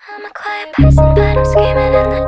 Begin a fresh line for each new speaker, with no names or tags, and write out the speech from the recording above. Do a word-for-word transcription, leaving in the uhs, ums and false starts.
I'm a quiet person, but I'm screaming in the